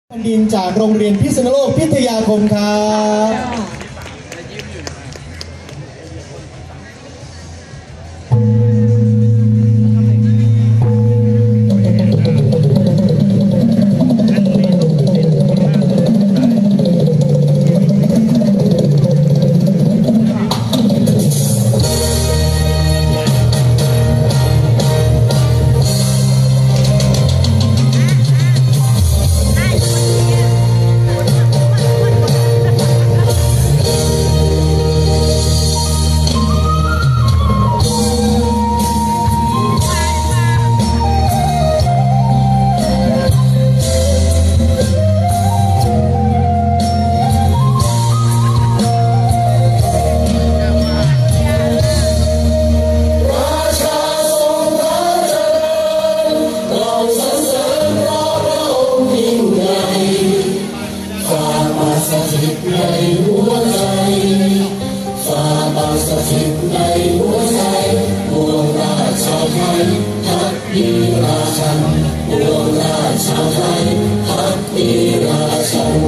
แผ่นดินจากโรงเรียนพิษณุโลกพิทยาคมครับในหัวใจฝ่าบาสถิตในหัวใจปวงราชาวไทยพักดีราชันปวงราชาวไทยพักดีราชัน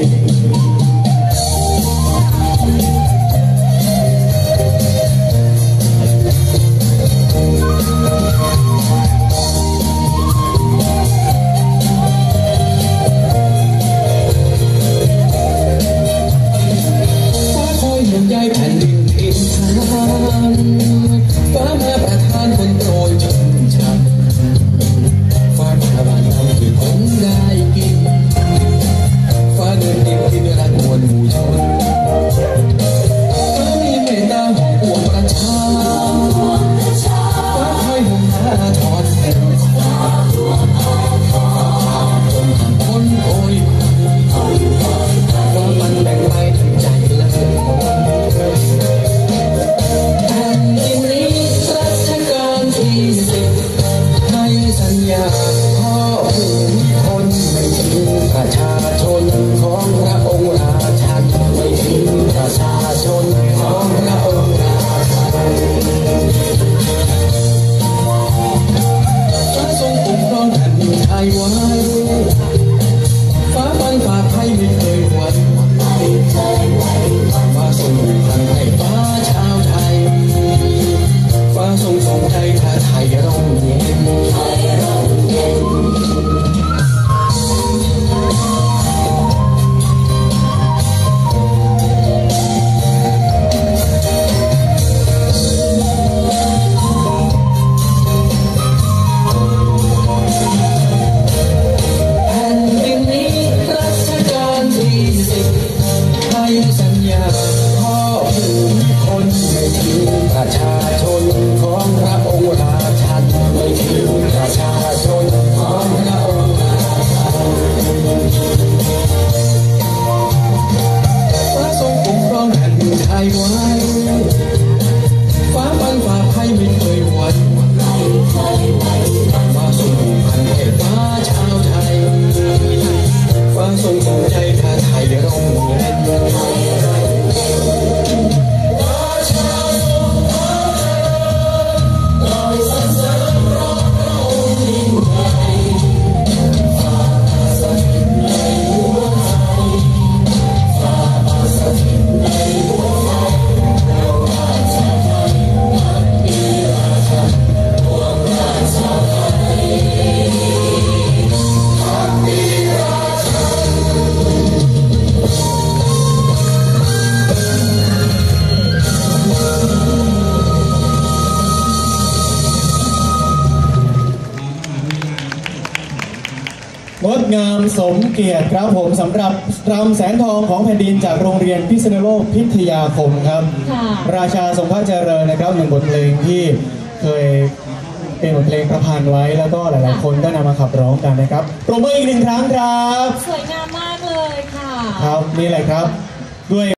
แผ่นดินถิ่นฐานฟ้ามาประทานคนโปรยชุ่มฉันฟ้าชาวบ้านทำคือคนได้กินฟ้าเดินดินที่รักมวลหมู่ชนฟ้ามีเมตตาของปวงประชาฟ้าคอยห่มผ้าทอดแผ่นคนโอยฟ้ามันแบ่งไปถึงใจและเสื่อมสัญญาพ่อผู้คนไม่ทิ้งประชาชนของพระองค์ราชันไม่ทิ้งประชาชนของพระองค์ราชันฟ้าทรงปกครองแผ่นดินไทยไว้ฟ้าฟันฝ่าภัยไม่เคยหวั่นไหวฟ้าทรงพันให้ฟ้าชาวไทยฟ้าทรงส่งใจถ้าไทยร่มเย็นสัญญาพ่อผู้คนไม่ทิ้งประชาชนของพระองค์ราชันไม่ทิ้งประชาชนของพระองค์ราชันฟ้าทรงปกครองแผ่นดินไทยไว้ฟ้าฟันฝ่าภัยไม่เคยหวั่นไหวฟ้าทรงพันให้ฟ้าชาวไทยฟ้าทรงส่งใจถ้าไทยร่มเย็นงดงามสมเกียรติครับผมสำหรับรำแสนทองของแผ่นดินจากโรงเรียนพิษณุโลกพิทยาคมครับราชาทรงพระเจริญนะครับหนึ่งบทเพลงที่เคยเป็นบทเพลงประพันธ์ไว้แล้วก็หลายๆคนก็นำมาขับร้องกันนะครับปรบมืออีกหนึ่งครั้งครับสวยงามมากเลยค่ะครับนี่แหละครับด้วย